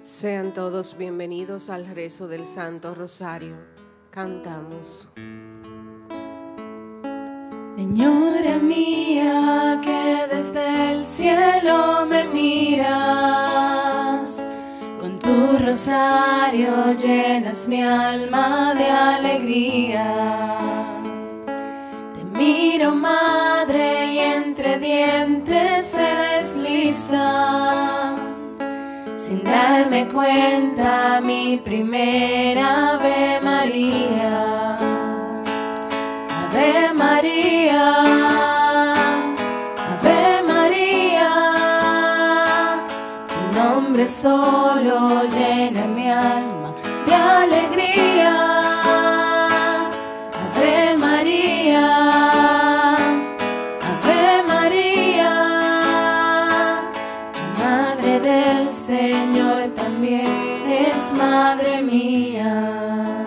Sean todos bienvenidos al rezo del Santo Rosario. Cantamos. Señora mía, que desde el cielo me miras, con tu rosario llenas mi alma de alegría. Te miro, madre, y entre dientes se desliza, sin darme cuenta, mi primera Ave María. Ave María, Ave María, tu nombre solo llena mi alma de alegría. Ave María, Ave María, la Madre del Señor también es Madre mía.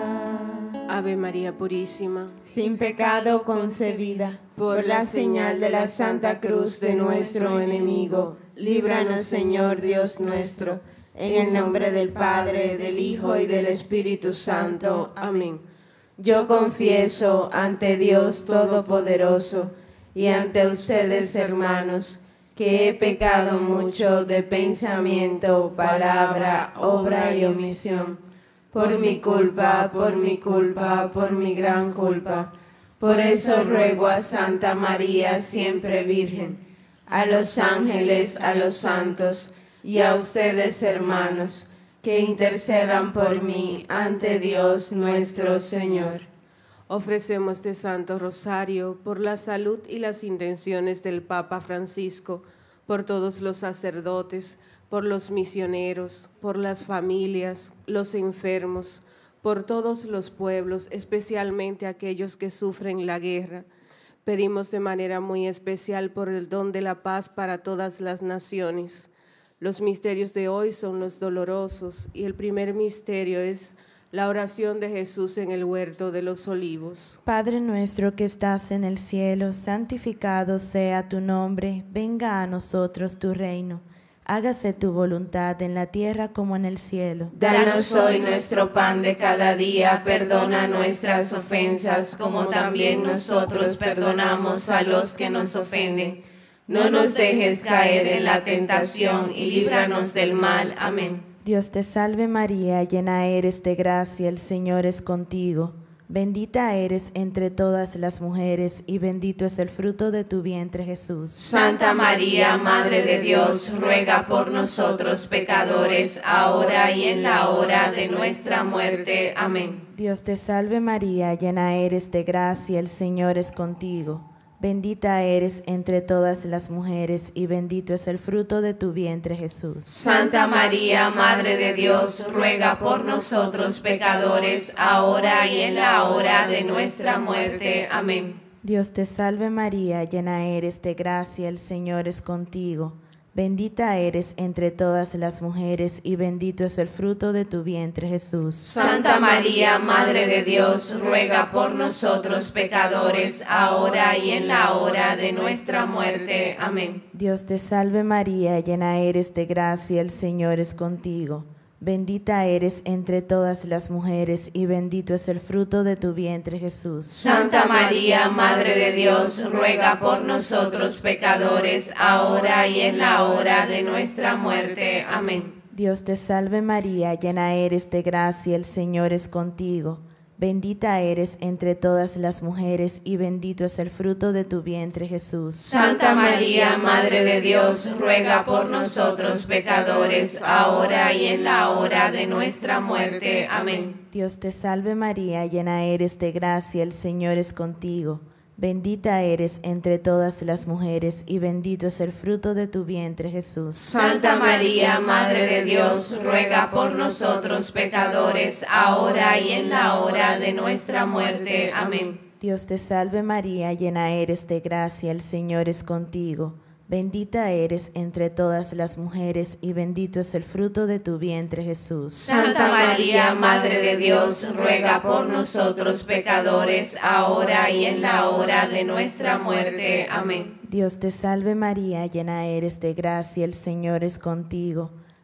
Ave María Purísima, sin pecado concebida, por la señal de la Santa Cruz de nuestro enemigo, líbranos, Señor Dios nuestro, en el nombre del Padre, del Hijo y del Espíritu Santo. Amén. Yo confieso ante Dios Todopoderoso y ante ustedes, hermanos, que he pecado mucho de pensamiento, palabra, obra y omisión. Por mi culpa, por mi culpa, por mi gran culpa. Por eso ruego a Santa María, siempre Virgen, a los ángeles, a los santos y a ustedes, hermanos, que intercedan por mí ante Dios nuestro Señor. Ofrecemos este Santo Rosario por la salud y las intenciones del Papa Francisco, por todos los sacerdotes, por los misioneros, por las familias, los enfermos, por todos los pueblos, especialmente aquellos que sufren la guerra. Pedimos de manera muy especial por el don de la paz para todas las naciones. Los misterios de hoy son los dolorosos y el primer misterio es la oración de Jesús en el huerto de los olivos. Padre nuestro que estás en el cielo, santificado sea tu nombre, venga a nosotros tu reino. Hágase tu voluntad en la tierra como en el cielo. Danos hoy nuestro pan de cada día, perdona nuestras ofensas como también nosotros perdonamos a los que nos ofenden. No nos dejes caer en la tentación y líbranos del mal. Amén. Dios te salve María, llena eres de gracia, el Señor es contigo. Bendita eres entre todas las mujeres y bendito es el fruto de tu vientre, Jesús. Santa María, Madre de Dios, ruega por nosotros pecadores, ahora y en la hora de nuestra muerte. Amén. Dios te salve María, llena eres de gracia, el Señor es contigo. Bendita eres entre todas las mujeres y bendito es el fruto de tu vientre, Jesús. Santa María, Madre de Dios, ruega por nosotros pecadores, ahora y en la hora de nuestra muerte. Amén. Dios te salve María, llena eres de gracia, el Señor es contigo. Bendita eres entre todas las mujeres y bendito es el fruto de tu vientre, Jesús. Santa María, Madre de Dios, ruega por nosotros pecadores, ahora y en la hora de nuestra muerte. Amén. Dios te salve María, llena eres de gracia, el Señor es contigo. Bendita eres entre todas las mujeres y bendito es el fruto de tu vientre, Jesús. Santa María, Madre de Dios, ruega por nosotros pecadores, ahora y en la hora de nuestra muerte. Amén. Dios te salve María, llena eres de gracia, el Señor es contigo. Bendita eres entre todas las mujeres y bendito es el fruto de tu vientre, Jesús. Santa María, Madre de Dios, ruega por nosotros pecadores, ahora y en la hora de nuestra muerte. Amén. Dios te salve María, llena eres de gracia, el Señor es contigo. Bendita eres entre todas las mujeres y bendito es el fruto de tu vientre, Jesús. Santa María, Madre de Dios, ruega por nosotros pecadores, ahora y en la hora de nuestra muerte. Amén. Dios te salve María, llena eres de gracia, el Señor es contigo. Bendita eres entre todas las mujeres y bendito es el fruto de tu vientre, Jesús. Santa María, Madre de Dios, ruega por nosotros pecadores, ahora y en la hora de nuestra muerte. Amén. Dios te salve María, llena eres de gracia, el Señor es contigo.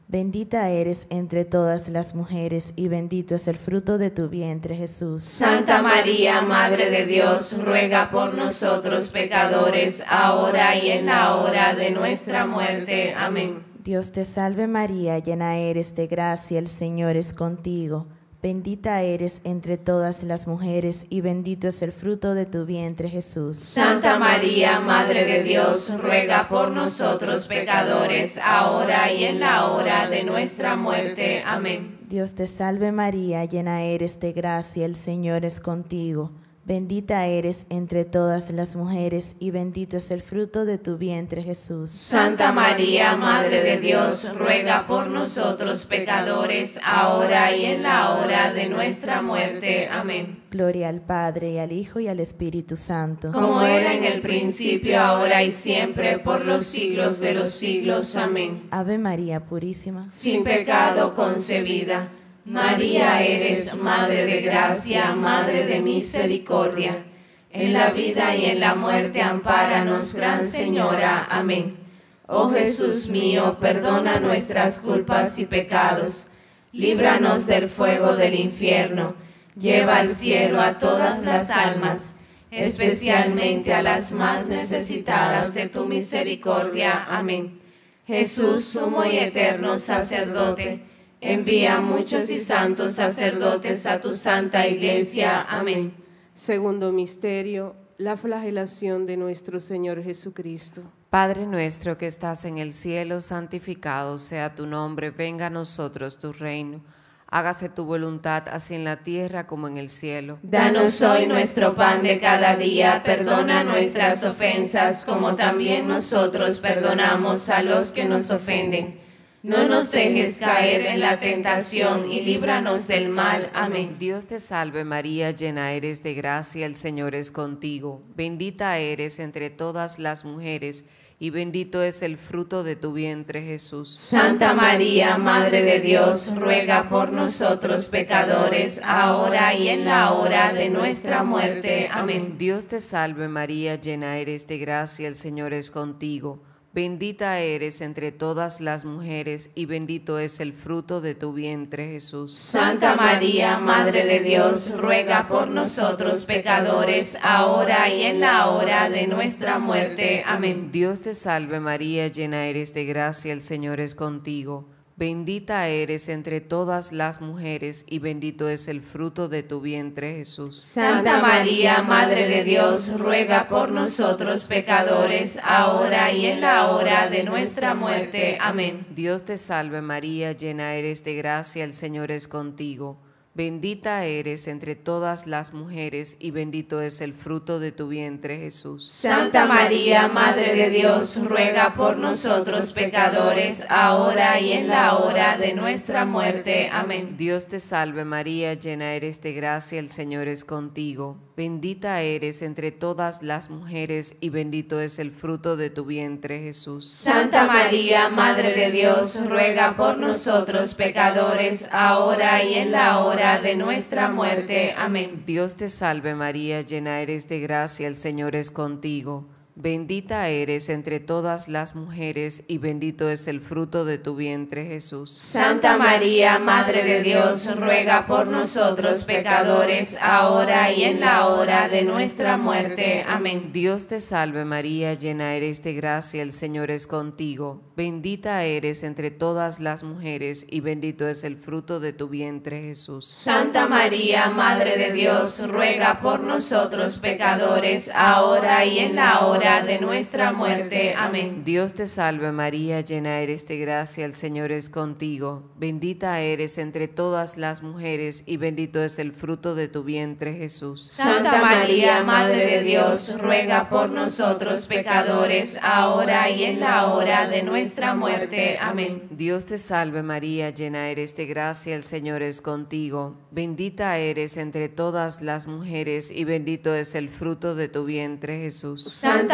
Bendita eres entre todas las mujeres y bendito es el fruto de tu vientre, Jesús. Santa María, Madre de Dios, ruega por nosotros pecadores, ahora y en la hora de nuestra muerte. Amén. Dios te salve María, llena eres de gracia, el Señor es contigo. Bendita eres entre todas las mujeres y bendito es el fruto de tu vientre, Jesús. Santa María, Madre de Dios, ruega por nosotros pecadores, ahora y en la hora de nuestra muerte. Amén. Dios te salve María, llena eres de gracia, el Señor es contigo. Bendita eres entre todas las mujeres y bendito es el fruto de tu vientre, Jesús. Santa María, Madre de Dios, ruega por nosotros pecadores, ahora y en la hora de nuestra muerte. Amén. Gloria al Padre, y al Hijo, y al Espíritu Santo. Como era en el principio, ahora y siempre, por los siglos de los siglos. Amén. Ave María Purísima, sin pecado concebida. María eres Madre de gracia, Madre de misericordia. En la vida y en la muerte ampáranos, Gran Señora. Amén. Oh Jesús mío, perdona nuestras culpas y pecados. Líbranos del fuego del infierno. Lleva al cielo a todas las almas, especialmente a las más necesitadas de tu misericordia. Amén. Jesús, sumo y eterno sacerdote, envía muchos y santos sacerdotes a tu santa iglesia. Amén. Segundo misterio, la flagelación de nuestro Señor Jesucristo. Padre nuestro que estás en el cielo, santificado sea tu nombre, venga a nosotros tu reino. Hágase tu voluntad, así en la tierra como en el cielo. Danos hoy nuestro pan de cada día, perdona nuestras ofensas, como también nosotros perdonamos a los que nos ofenden. No nos dejes caer en la tentación y líbranos del mal. Amén. Dios te salve María, llena eres de gracia, el Señor es contigo. Bendita eres entre todas las mujeres y bendito es el fruto de tu vientre, Jesús. Santa María, Madre de Dios, ruega por nosotros pecadores, ahora y en la hora de nuestra muerte. Amén. Dios te salve María, llena eres de gracia, el Señor es contigo. Bendita eres entre todas las mujeres y bendito es el fruto de tu vientre, Jesús. Santa María, Madre de Dios, ruega por nosotros pecadores, ahora y en la hora de nuestra muerte. Amén. Dios te salve María, llena eres de gracia, el Señor es contigo. Bendita eres entre todas las mujeres y bendito es el fruto de tu vientre, Jesús. Santa María, Madre de Dios, ruega por nosotros pecadores, ahora y en la hora de nuestra muerte. Amén. Dios te salve María, llena eres de gracia, el Señor es contigo. Bendita eres entre todas las mujeres y bendito es el fruto de tu vientre, Jesús. Santa María, Madre de Dios, ruega por nosotros pecadores, ahora y en la hora de nuestra muerte. Amén. Dios te salve María, llena eres de gracia, el Señor es contigo. Bendita eres entre todas las mujeres y bendito es el fruto de tu vientre, Jesús. Santa María, Madre de Dios, ruega por nosotros pecadores, ahora y en la hora de nuestra muerte. Amén. Dios te salve María, llena eres de gracia, el Señor es contigo. Bendita eres entre todas las mujeres y bendito es el fruto de tu vientre, Jesús. Santa María, Madre de Dios, ruega por nosotros pecadores, ahora y en la hora de nuestra muerte. Amén. Dios te salve María, llena eres de gracia, el Señor es contigo. Bendita eres entre todas las mujeres y bendito es el fruto de tu vientre, Jesús. Santa María, Madre de Dios, ruega por nosotros pecadores, ahora y en la hora de nuestra muerte. Amén. Dios te salve María, llena eres de gracia, el Señor es contigo. Bendita eres entre todas las mujeres y bendito es el fruto de tu vientre, Jesús. Santa María, Madre de Dios, ruega por nosotros pecadores, ahora y en la hora de nuestra muerte. Amén. Dios te salve María, llena eres de gracia, el Señor es contigo. Bendita eres entre todas las mujeres y bendito es el fruto de tu vientre, Jesús. Santa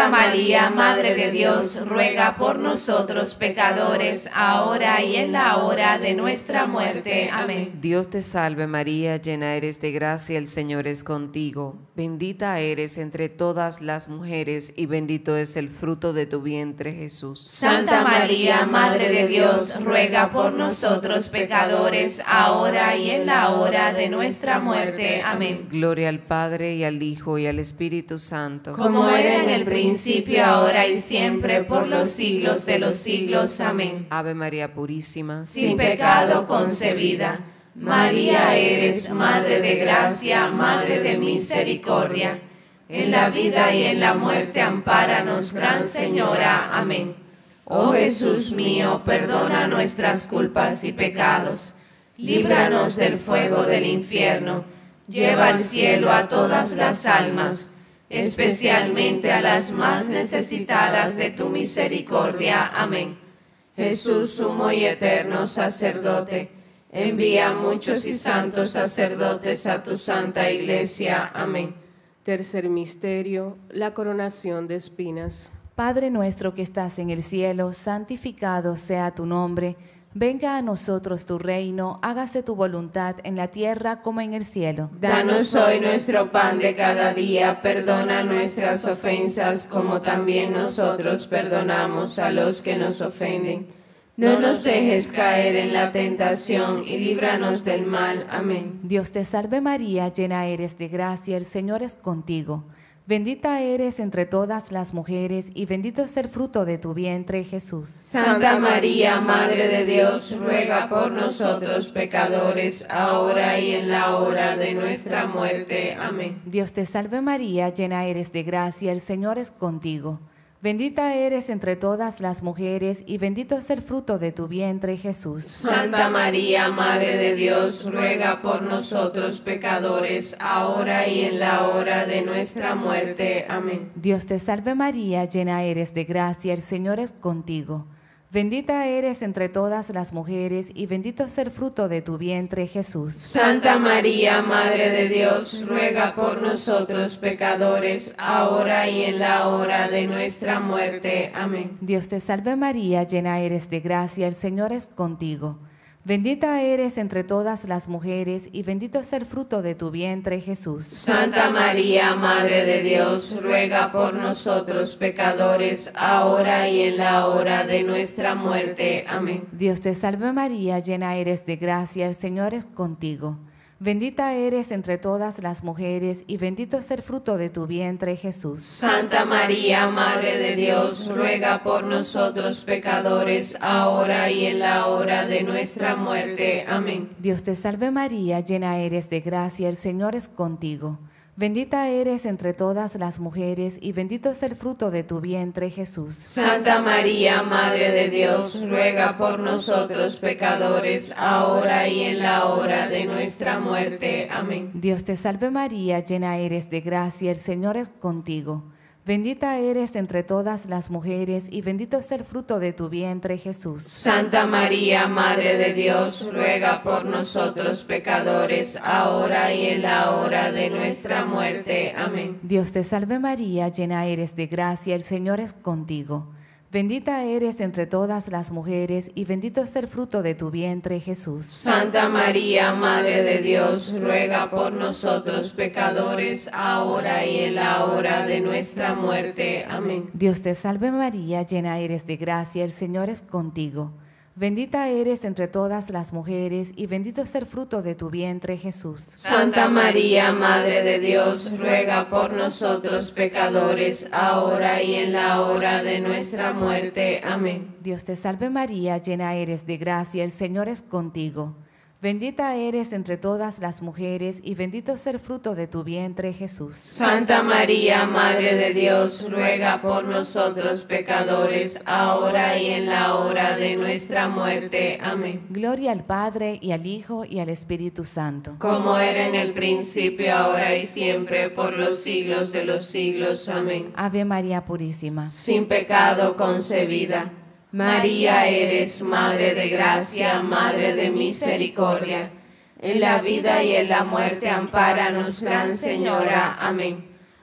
Santa María, Madre de Dios, ruega por nosotros pecadores, ahora y en la hora de nuestra muerte. Amén. Dios te salve María, llena eres de gracia, el Señor es contigo. Bendita eres entre todas las mujeres y bendito es el fruto de tu vientre, Jesús. Santa María, Madre de Dios, ruega por nosotros pecadores, ahora y en la hora de nuestra muerte. Amén. Gloria al Padre, y al Hijo, y al Espíritu Santo. Como era en el principio, ahora y siempre, por los siglos de los siglos. Amén. Ave María Purísima, sin pecado concebida. María eres Madre de gracia, Madre de misericordia. En la vida y en la muerte, ampáranos, Gran Señora. Amén. Oh Jesús mío, perdona nuestras culpas y pecados. Líbranos del fuego del infierno. Lleva al cielo a todas las almas, especialmente a las más necesitadas de tu misericordia. Amén. Jesús, sumo y eterno sacerdote, envía a muchos y santos sacerdotes a tu santa iglesia. Amén. Tercer misterio, la coronación de espinas. Padre nuestro que estás en el cielo, santificado sea tu nombre. Venga a nosotros tu reino, hágase tu voluntad en la tierra como en el cielo. Danos hoy nuestro pan de cada día, perdona nuestras ofensas como también nosotros perdonamos a los que nos ofenden. No nos dejes caer en la tentación y líbranos del mal. Amén. Dios te salve María, llena eres de gracia, el Señor es contigo. Bendita eres entre todas las mujeres y bendito es el fruto de tu vientre, Jesús. Santa María, Madre de Dios, ruega por nosotros pecadores, ahora y en la hora de nuestra muerte. Amén. Dios te salve María, llena eres de gracia, el Señor es contigo. Bendita eres entre todas las mujeres y bendito es el fruto de tu vientre, Jesús. Santa María, Madre de Dios, ruega por nosotros pecadores, ahora y en la hora de nuestra muerte. Amén. Dios te salve María, llena eres de gracia, el Señor es contigo. Bendita eres entre todas las mujeres y bendito es el fruto de tu vientre, Jesús. Santa María, Madre de Dios, ruega por nosotros pecadores, ahora y en la hora de nuestra muerte. Amén. Dios te salve María, llena eres de gracia, el Señor es contigo. Bendita eres entre todas las mujeres y bendito es el fruto de tu vientre, Jesús. Santa María, Madre de Dios, ruega por nosotros pecadores, ahora y en la hora de nuestra muerte. Amén. Dios te salve María, llena eres de gracia, el Señor es contigo. Bendita eres entre todas las mujeres y bendito es el fruto de tu vientre, Jesús. Santa María, Madre de Dios, ruega por nosotros pecadores, ahora y en la hora de nuestra muerte. Amén. Dios te salve María, llena eres de gracia, el Señor es contigo. Bendita eres entre todas las mujeres y bendito es el fruto de tu vientre, Jesús. Santa María, Madre de Dios, ruega por nosotros pecadores, ahora y en la hora de nuestra muerte. Amén. Dios te salve María, llena eres de gracia, el Señor es contigo. Bendita eres entre todas las mujeres y bendito es el fruto de tu vientre, Jesús. Santa María, Madre de Dios, ruega por nosotros pecadores, ahora y en la hora de nuestra muerte. Amén. Dios te salve María, llena eres de gracia, el Señor es contigo. Bendita eres entre todas las mujeres y bendito es el fruto de tu vientre, Jesús. Santa María, Madre de Dios, ruega por nosotros pecadores, ahora y en la hora de nuestra muerte. Amén. Dios te salve María, llena eres de gracia, el Señor es contigo. Bendita eres entre todas las mujeres y bendito es el fruto de tu vientre, Jesús. Santa María, Madre de Dios, ruega por nosotros pecadores, ahora y en la hora de nuestra muerte. Amén. Dios te salve María, llena eres de gracia, el Señor es contigo. Bendita eres entre todas las mujeres y bendito es el fruto de tu vientre, Jesús. Santa María, Madre de Dios, ruega por nosotros pecadores, ahora y en la hora de nuestra muerte. Amén. Gloria al Padre, y al Hijo, y al Espíritu Santo. Como era en el principio, ahora y siempre, por los siglos de los siglos. Amén. Ave María Purísima, sin pecado concebida. María eres Madre de gracia, Madre de misericordia. En la vida y en la muerte, ampáranos, Gran Señora. Amén.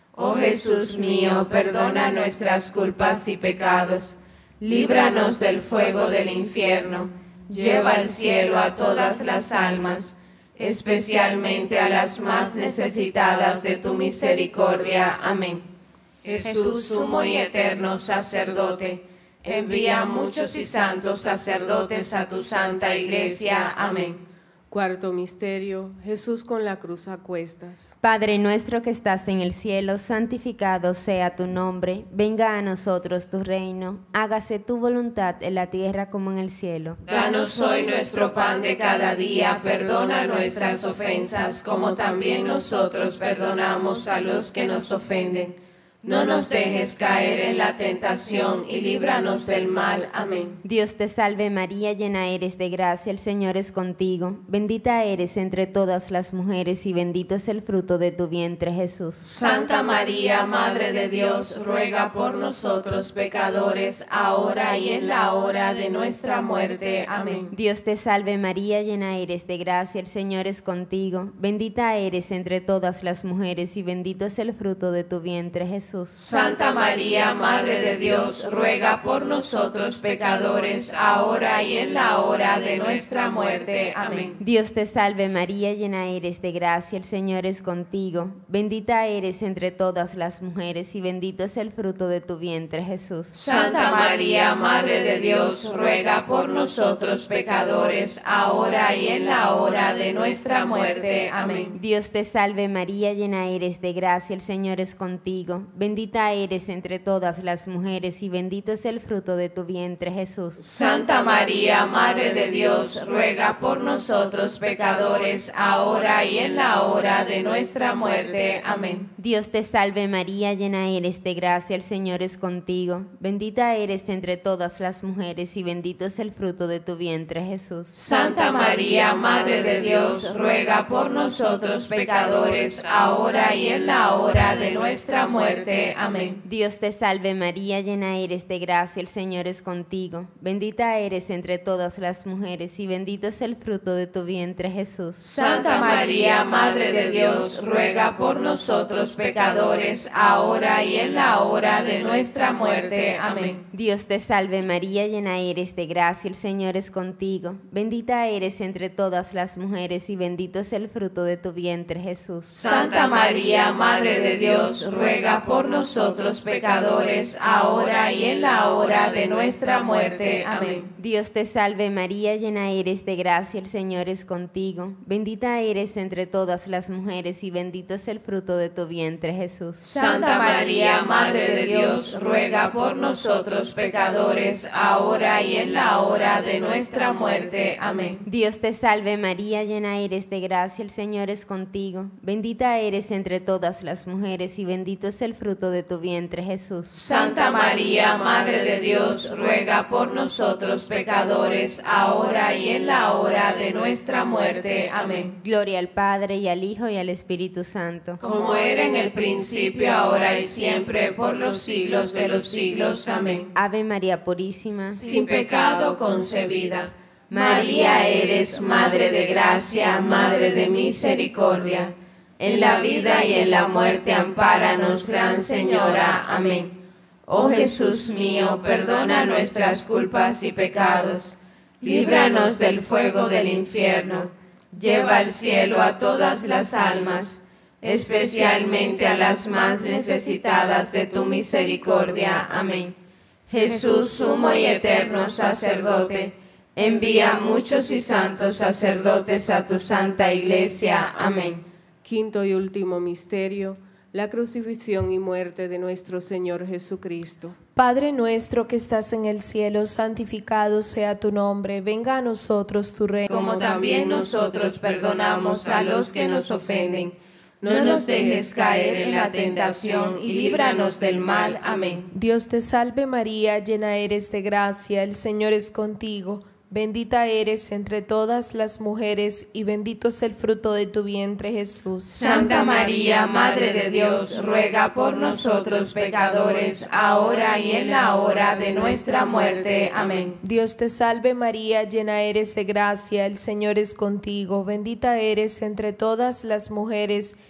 Oh Jesús mío, perdona nuestras culpas y pecados, líbranos del fuego del infierno, lleva al cielo a todas las almas, especialmente a las más necesitadas de tu misericordia. Amén. Jesús, sumo y eterno sacerdote, envía muchos y santos sacerdotes a tu santa iglesia. Amén. Cuarto misterio, Jesús con la cruz a cuestas. Padre nuestro que estás en el cielo, santificado sea tu nombre. Venga a nosotros tu reino. Hágase tu voluntad en la tierra como en el cielo. Danos hoy nuestro pan de cada día. Perdona nuestras ofensas, como también nosotros perdonamos a los que nos ofenden. No nos dejes caer en la tentación y líbranos del mal. Amén. Dios te salve María, llena eres de gracia, el Señor es contigo. Bendita eres entre todas las mujeres y bendito es el fruto de tu vientre, Jesús. Santa María, Madre de Dios, ruega por nosotros pecadores, ahora y en la hora de nuestra muerte. Amén. Dios te salve María, llena eres de gracia, el Señor es contigo. Bendita eres entre todas las mujeres y bendito es el fruto de tu vientre, Jesús. Santa María, Madre de Dios, ruega por nosotros pecadores, ahora y en la hora de nuestra muerte. Amén. Dios te salve María, llena eres de gracia, el Señor es contigo. Bendita eres entre todas las mujeres y bendito es el fruto de tu vientre, Jesús. Santa María, Madre de Dios, ruega por nosotros pecadores, ahora y en la hora de nuestra muerte. Amén. Dios te salve María, llena eres de gracia, el Señor es contigo. Bendita eres entre todas las mujeres y bendito es el fruto de tu vientre, Jesús. Santa María, Madre de Dios, ruega por nosotros pecadores, ahora y en la hora de nuestra muerte. Amén. Dios te salve María, llena eres de gracia, el Señor es contigo. Bendita eres entre todas las mujeres y bendito es el fruto de tu vientre, Jesús. Santa María, Madre de Dios, ruega por nosotros pecadores, ahora y en la hora de nuestra muerte. Amén. Dios te salve María, llena eres de gracia, el Señor es contigo. Bendita eres entre todas las mujeres y bendito es el fruto de tu vientre, Jesús. Santa María, Madre de Dios, ruega por nosotros pecadores, ahora y en la hora de nuestra muerte. Amén. Dios te salve María, llena eres de gracia, el Señor es contigo. Bendita eres entre todas las mujeres y bendito es el fruto de tu vientre, Jesús. Santa María, Madre de Dios, ruega por nosotros pecadores, ahora y en la hora de nuestra muerte. Amén. Dios te salve María, llena eres de gracia, el Señor es contigo. Bendita eres entre todas las mujeres y bendito es el fruto de tu vientre, Jesús. Santa María, Madre de Dios, ruega por nosotros pecadores, ahora y en la hora de nuestra muerte. Amén. Dios te salve María, llena eres de gracia, el Señor es contigo. Bendita eres entre todas las mujeres y bendito es el fruto de tu vientre, Jesús. Santa María, Madre de Dios, ruega por nosotros pecadores, ahora y en la hora de nuestra muerte. Amén. Gloria al Padre, y al Hijo, y al Espíritu Santo. Como era en el principio, ahora y siempre, por los siglos de los siglos. Amén. Ave María Purísima, sin pecado concebida. María, eres Madre de gracia, Madre de misericordia. En la vida y en la muerte, ampáranos, Gran Señora. Amén. Oh Jesús mío, perdona nuestras culpas y pecados. Líbranos del fuego del infierno. Lleva al cielo a todas las almas, especialmente a las más necesitadas de tu misericordia. Amén. Jesús, sumo y eterno sacerdote, envía muchos y santos sacerdotes a tu santa iglesia. Amén. Quinto y último misterio, la crucifixión y muerte de nuestro Señor Jesucristo. Padre nuestro que estás en el cielo, santificado sea tu nombre. Venga a nosotros tu reino. Como también nosotros perdonamos a los que nos ofenden. No nos dejes caer en la tentación y líbranos del mal. Amén. Dios te salve María, llena eres de gracia, el Señor es contigo. Bendita eres entre todas las mujeres y bendito es el fruto de tu vientre, Jesús. Santa María, Madre de Dios, ruega por nosotros pecadores, ahora y en la hora de nuestra muerte. Amén. Dios te salve María, llena eres de gracia, el Señor es contigo. Bendita eres entre todas las mujeres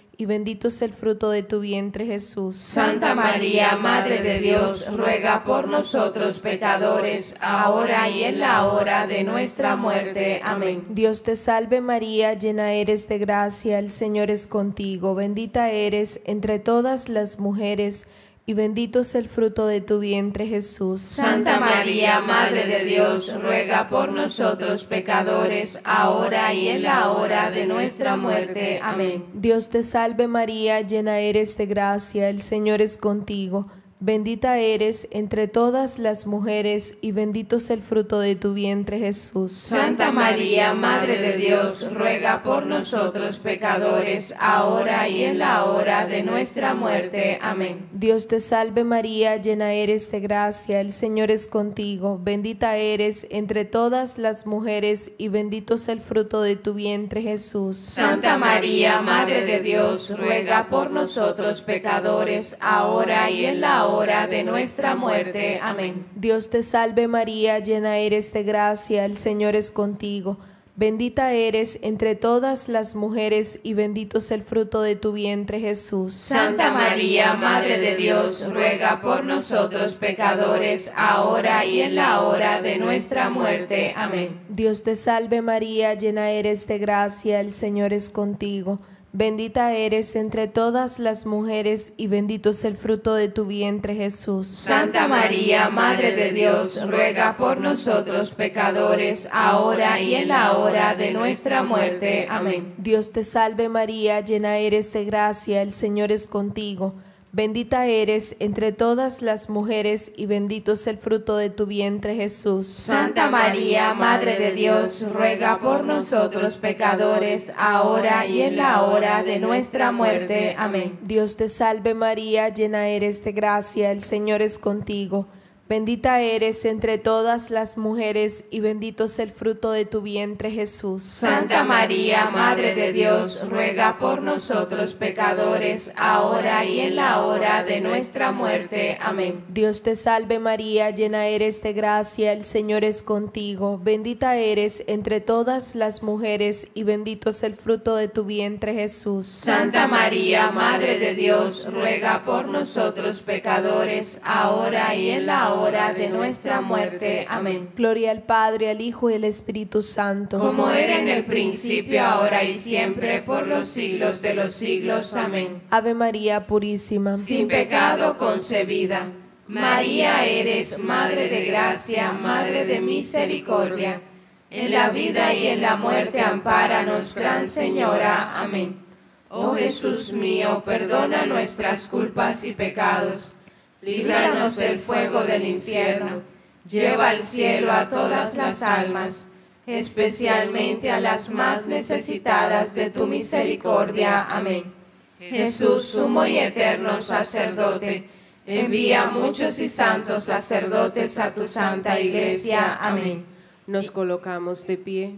y bendito es el fruto de tu vientre, Jesús. Santa María, Madre de Dios, ruega por nosotros pecadores, ahora y en la hora de nuestra muerte. Amén. Dios te salve María, llena eres de gracia, el Señor es contigo, bendita eres entre todas las mujeres, y bendito es el fruto de tu vientre, Jesús. Santa María, Madre de Dios, ruega por nosotros pecadores, ahora y en la hora de nuestra muerte. Amén. Dios te salve María, llena eres de gracia, el Señor es contigo. Bendita eres entre todas las mujeres, y bendito es el fruto de tu vientre, Jesús. Santa María, Madre de Dios, ruega por nosotros pecadores, ahora y en la hora de nuestra muerte. Amén. Dios te salve María, llena eres de gracia, el Señor es contigo. Bendita eres entre todas las mujeres, y bendito es el fruto de tu vientre, Jesús. Santa María, Madre de Dios, ruega por nosotros pecadores, ahora y en la hora de nuestra muerte. Amén. Dios te salve María, llena eres de gracia, el Señor es contigo. Bendita eres entre todas las mujeres, y bendito es el fruto de tu vientre, Jesús. Santa María, Madre de Dios, ruega por nosotros pecadores, ahora y en la hora de nuestra muerte. Amén. Dios te salve María, llena eres de gracia, el Señor es contigo. Bendita eres entre todas las mujeres, y bendito es el fruto de tu vientre, Jesús. Santa María, Madre de Dios, ruega por nosotros pecadores, ahora y en la hora de nuestra muerte. Amén. Dios te salve María, llena eres de gracia, el Señor es contigo. Bendita eres entre todas las mujeres, y bendito es el fruto de tu vientre, Jesús. Santa María, Madre de Dios, ruega por nosotros pecadores, ahora y en la hora de nuestra muerte. Amén. Dios te salve María, llena eres de gracia, el Señor es contigo. Bendita eres entre todas las mujeres, y bendito es el fruto de tu vientre, Jesús. Santa María, Madre de Dios, ruega por nosotros pecadores, ahora y en la hora de nuestra muerte. Amén. Dios te salve María, llena eres de gracia, el Señor es contigo. Bendita eres entre todas las mujeres, y bendito es el fruto de tu vientre, Jesús. Santa María, Madre de Dios, ruega por nosotros pecadores, ahora y en la hora de nuestra muerte. Amén. Gloria al Padre, al Hijo y al Espíritu Santo. Como era en el principio, ahora y siempre, por los siglos de los siglos. Amén. Ave María purísima, sin pecado concebida. María eres Madre de gracia, Madre de misericordia. En la vida y en la muerte ampáranos, Gran Señora. Amén. Oh Jesús mío, perdona nuestras culpas y pecados. Líbranos del fuego del infierno, lleva al cielo a todas las almas, especialmente a las más necesitadas de tu misericordia. Amén. Jesús, sumo y eterno sacerdote, envía muchos y santos sacerdotes a tu santa iglesia. Amén. Nos colocamos de pie.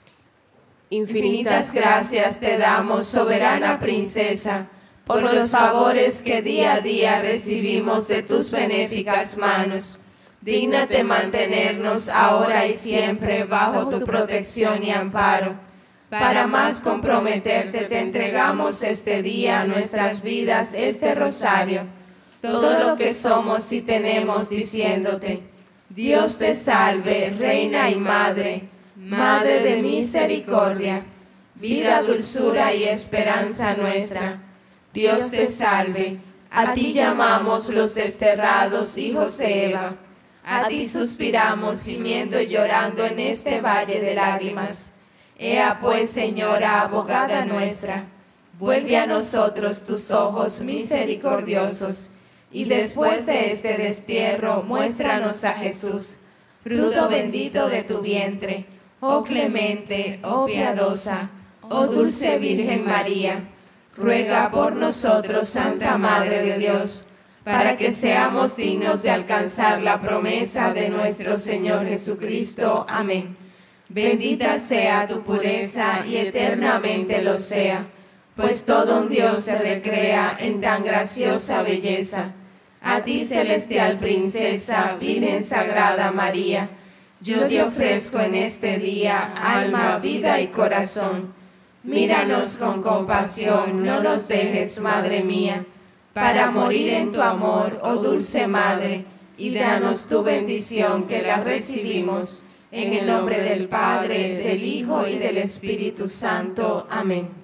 Infinitas gracias te damos, soberana princesa, por los favores que día a día recibimos de tus benéficas manos. Dígnate mantenernos ahora y siempre bajo tu protección y amparo. Para más comprometerte te entregamos este día, nuestras vidas, este rosario, todo lo que somos y tenemos, diciéndote: Dios te salve, Reina y Madre, Madre de misericordia, vida, dulzura y esperanza nuestra. Dios te salve, a ti llamamos los desterrados hijos de Eva, a ti suspiramos gimiendo y llorando en este valle de lágrimas. Ea pues, Señora, abogada nuestra, vuelve a nosotros tus ojos misericordiosos, y después de este destierro muéstranos a Jesús, fruto bendito de tu vientre, oh clemente, oh piadosa, oh dulce Virgen María. Ruega por nosotros, Santa Madre de Dios, para que seamos dignos de alcanzar la promesa de nuestro Señor Jesucristo. Amén. Bendita sea tu pureza y eternamente lo sea, pues todo un Dios se recrea en tan graciosa belleza. A ti, celestial princesa, Virgen Sagrada María, yo te ofrezco en este día alma, vida y corazón. Míranos con compasión, no nos dejes, Madre mía, para morir en tu amor, oh dulce Madre, y danos tu bendición que la recibimos, en el nombre del Padre, del Hijo y del Espíritu Santo. Amén.